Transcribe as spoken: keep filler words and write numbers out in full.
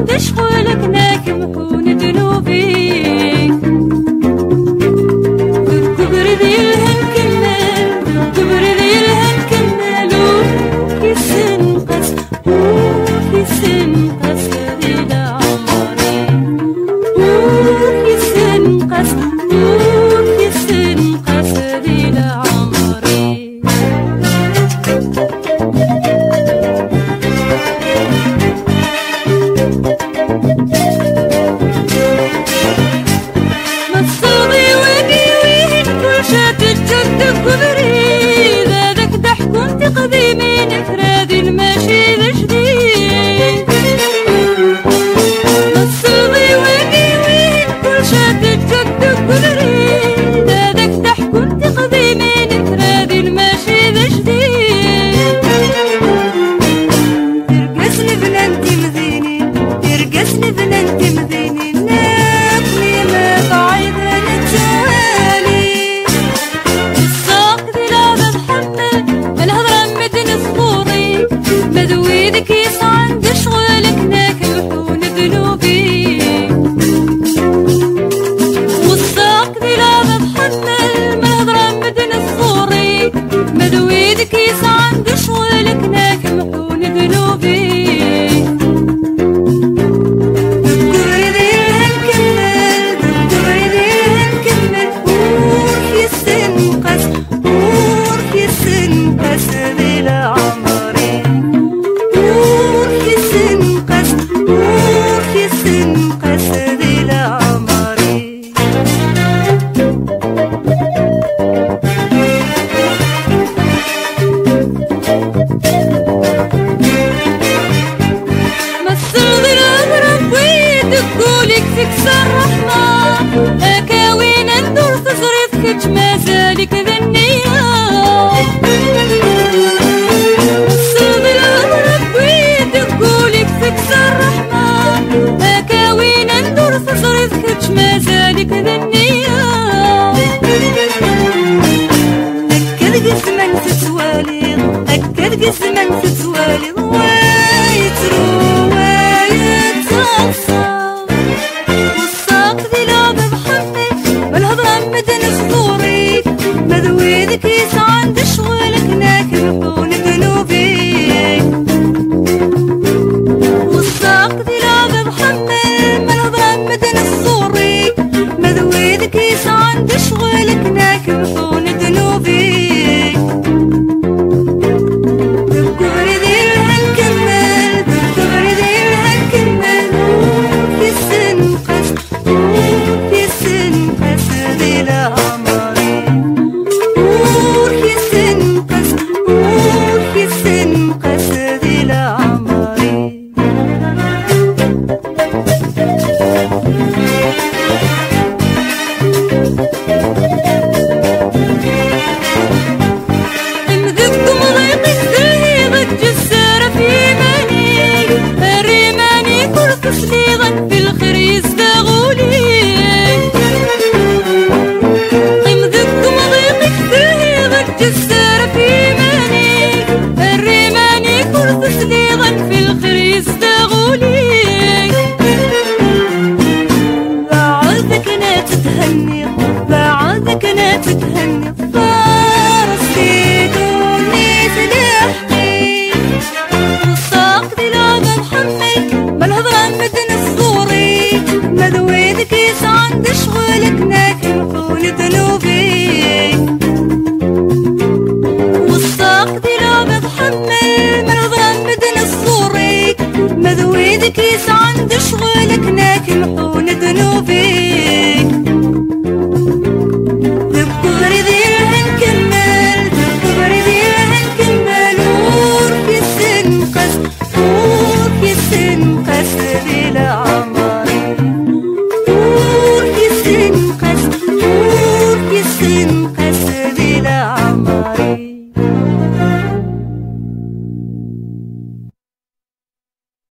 عند شغلك ناكمحون ذنوبي بالكبر ديالها نكمل بالكبر ديالها نكمل وكيسنقص وكيسنقص ليل عمري وكيسنقص وكيسنقص ليل عمري مصودي وقيوين كل شات الجد كبري ذاك ضحكون تقديمين فرادي الماشي جديد مصودي وقيوين كل شات الجد كبري ذاك ضحكون تقديمين فرادي الماشي جديد ترقصني بنانتي مزينين ترقصني بنانتي مزينين مذويدك يصعد شغلك ناكمحون ذنوبي والساق ذي لا بتحمل من هضرة مدن الصوري مذويدك يصعد شغلك ناكمحون ذنوبي بالكبر ديالها نكمل بالكبر ديالها نكمل وروح يسنقص وروح يسنقص ليل عمري تكسر الرحمة أكاوين ندور تصريف كتش مازالك ذا النية الصوت الأضرب ويدك قولك تكسر الرحمة أكاوين ندور تصريف كتش مازالك ذا النية أكد قسما تتوالي أكد قسما تتوالي ويترو ويتصفصف مذويدك يصعد شغلك ناكمحون ذنوبي والساق ذي لا بحمل من هضرة مدن الصوري مذويدك يصعد شغلك ناكمحون ذنوبي بالكبر ديالها نكمل بالكبر ديالها نكمل وكيسنقص وكيسنقص ليل عمري امذكم ضيقك ذهيبك جسارة في ماني الريماني كل تصليغا في الخير يزدغولي امذكم ضيقك ذهيبك جسارة في ماني الريماني كل تصليغا في الخير يزدغولي بعدك انا تتهني بعدك انا تتهني فرستي دوني تلحقي والساق ذي لا بنحمل من هضرة مدن الصوري مذويدك يصعد شغلك ناكمحون ذنوبي والساق ذي لا بتحمل